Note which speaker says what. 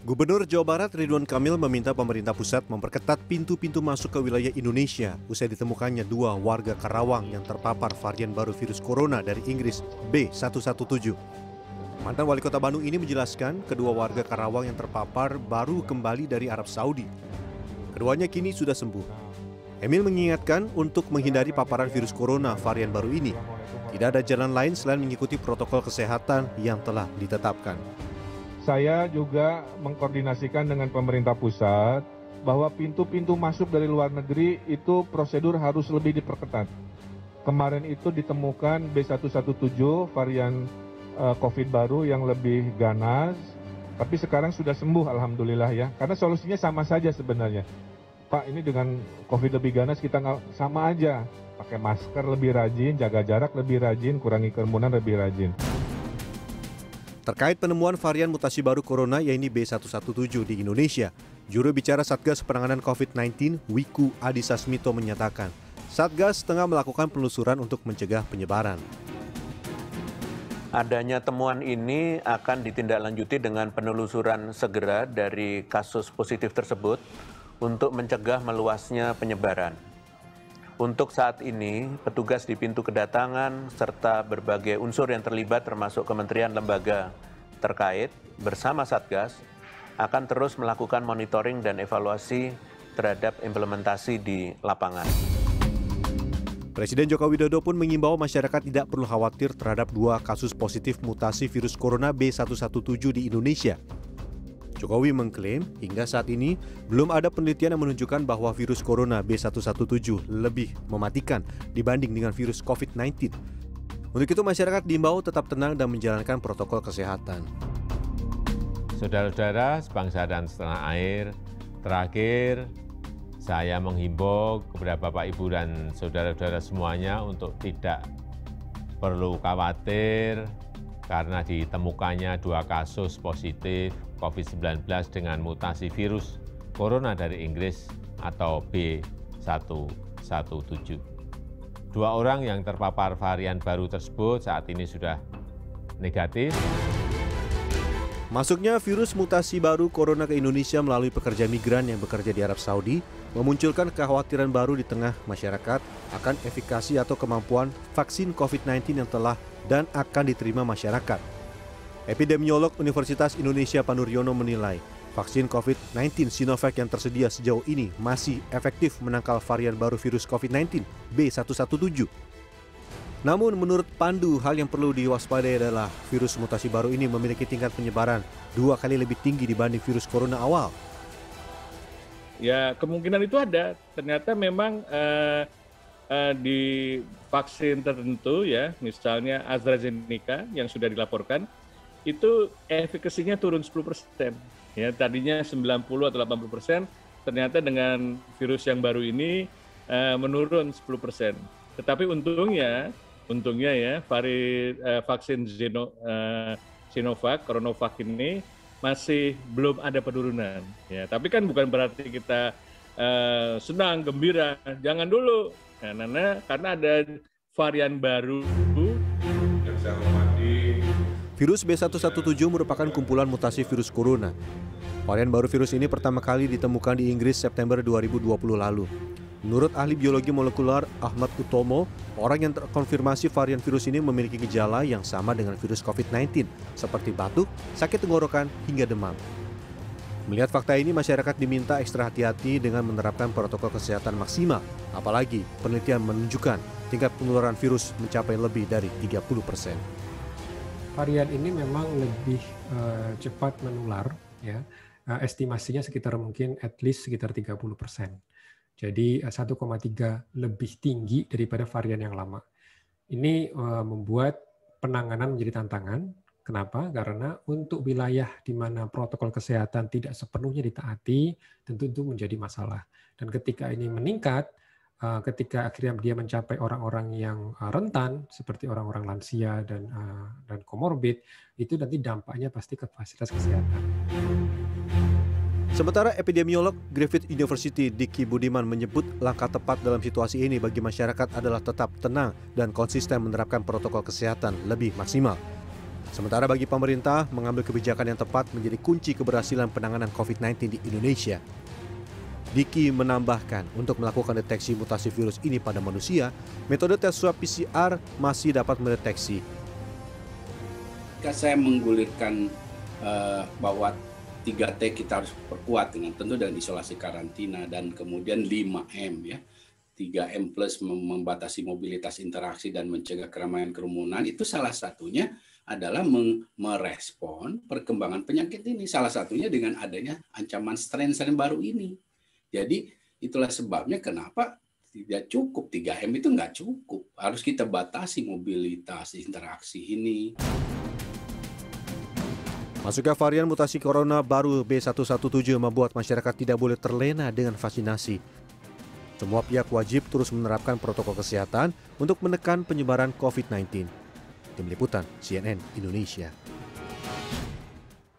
Speaker 1: Gubernur Jawa Barat Ridwan Kamil meminta pemerintah pusat memperketat pintu-pintu masuk ke wilayah Indonesia usai ditemukannya 2 warga Karawang yang terpapar varian baru virus corona dari Inggris B117. Mantan Wali Kota Bandung ini menjelaskan kedua warga Karawang yang terpapar baru kembali dari Arab Saudi. Keduanya kini sudah sembuh. Emil mengingatkan untuk menghindari paparan virus corona varian baru ini. Tidak ada jalan lain selain mengikuti protokol kesehatan yang telah ditetapkan.
Speaker 2: Saya juga mengkoordinasikan dengan pemerintah pusat bahwa pintu-pintu masuk dari luar negeri itu prosedur harus lebih diperketat. Kemarin itu ditemukan B117 varian COVID baru yang lebih ganas, tapi sekarang sudah sembuh alhamdulillah ya. Karena solusinya sama saja sebenarnya. Pak, ini dengan COVID lebih ganas kita nggak sama aja. Pakai masker lebih rajin, jaga jarak lebih rajin, kurangi kerumunan lebih rajin.
Speaker 1: Terkait penemuan varian mutasi baru corona yaitu B117 di Indonesia, juru bicara Satgas Penanganan COVID-19 Wiku Adhisa Smito menyatakan, Satgas tengah melakukan penelusuran untuk mencegah penyebaran.
Speaker 3: Adanya temuan ini akan ditindaklanjuti dengan penelusuran segera dari kasus positif tersebut untuk mencegah meluasnya penyebaran. Untuk saat ini, petugas di pintu kedatangan serta berbagai unsur yang terlibat termasuk kementerian lembaga terkait bersama Satgas akan terus melakukan monitoring dan evaluasi terhadap implementasi di lapangan.
Speaker 1: Presiden Joko Widodo pun mengimbau masyarakat tidak perlu khawatir terhadap 2 kasus positif mutasi virus corona B117 di Indonesia. Jokowi mengklaim hingga saat ini belum ada penelitian yang menunjukkan bahwa virus corona B117 lebih mematikan dibanding dengan virus COVID-19. Untuk itu masyarakat diimbau tetap tenang dan menjalankan protokol kesehatan.
Speaker 4: Saudara-saudara sebangsa dan setanah air, terakhir saya menghimbau kepada Bapak, Ibu, dan saudara-saudara semuanya untuk tidak perlu khawatir karena ditemukannya 2 kasus positif COVID-19 dengan mutasi virus corona dari Inggris atau B117. 2 orang yang terpapar varian baru tersebut saat ini sudah negatif.
Speaker 1: Masuknya virus mutasi baru corona ke Indonesia melalui pekerja migran yang bekerja di Arab Saudi memunculkan kekhawatiran baru di tengah masyarakat akan efikasi atau kemampuan vaksin COVID-19 yang telah dan akan diterima masyarakat. Epidemiolog Universitas Indonesia Panuryono menilai vaksin COVID-19 Sinovac yang tersedia sejauh ini masih efektif menangkal varian baru virus COVID-19 B117. Namun menurut Pandu, hal yang perlu diwaspadai adalah virus mutasi baru ini memiliki tingkat penyebaran 2 kali lebih tinggi dibanding virus corona awal.
Speaker 5: Ya, kemungkinan itu ada. Ternyata memang di vaksin tertentu ya, misalnya AstraZeneca yang sudah dilaporkan, itu efikasinya turun 10%. Ya, tadinya 90 atau 80%, ternyata dengan virus yang baru ini menurun 10%. Tetapi untungnya ya vaksin Sinovac, CoronaVac ini masih belum ada penurunan. Ya, tapi kan bukan berarti kita senang, gembira, jangan dulu. Karena ada varian baru.
Speaker 1: Virus B117 merupakan kumpulan mutasi virus corona. Varian baru virus ini pertama kali ditemukan di Inggris September 2020 lalu. Menurut ahli biologi molekuler Ahmad Utomo, orang yang terkonfirmasi varian virus ini memiliki gejala yang sama dengan virus COVID-19, seperti batuk, sakit tenggorokan, hingga demam. Melihat fakta ini, masyarakat diminta ekstra hati-hati dengan menerapkan protokol kesehatan maksimal, apalagi penelitian menunjukkan tingkat penularan virus mencapai lebih dari 30%.
Speaker 6: Varian ini memang lebih cepat menular, ya. Estimasinya sekitar mungkin at least sekitar 30%. Jadi 1,3 lebih tinggi daripada varian yang lama. Ini membuat penanganan menjadi tantangan. Kenapa? Karena untuk wilayah di mana protokol kesehatan tidak sepenuhnya ditaati, tentu itu menjadi masalah. Dan ketika ini meningkat, ketika akhirnya dia mencapai orang-orang yang rentan, seperti orang-orang lansia dan komorbid, itu nanti dampaknya pasti ke fasilitas kesehatan.
Speaker 1: Sementara epidemiolog Griffith University Diki Budiman menyebut langkah tepat dalam situasi ini bagi masyarakat adalah tetap tenang dan konsisten menerapkan protokol kesehatan lebih maksimal. Sementara bagi pemerintah, mengambil kebijakan yang tepat menjadi kunci keberhasilan penanganan COVID-19 di Indonesia. Diki menambahkan, untuk melakukan deteksi mutasi virus ini pada manusia, metode tes swab PCR masih dapat mendeteksi.
Speaker 7: Saya menggulirkan bahwa 3T kita harus perkuat dengan isolasi karantina dan kemudian 5M ya. 3M plus membatasi mobilitas interaksi dan mencegah keramaian kerumunan, itu salah satunya adalah merespon perkembangan penyakit ini. Salah satunya dengan adanya ancaman strain baru ini. Jadi itulah sebabnya kenapa tidak cukup 3M itu nggak cukup. Harus kita batasi mobilitas interaksi ini.
Speaker 1: Masuknya varian mutasi corona baru B117 membuat masyarakat tidak boleh terlena dengan vaksinasi. Semua pihak wajib terus menerapkan protokol kesehatan untuk menekan penyebaran COVID-19. Tim Liputan CNN Indonesia.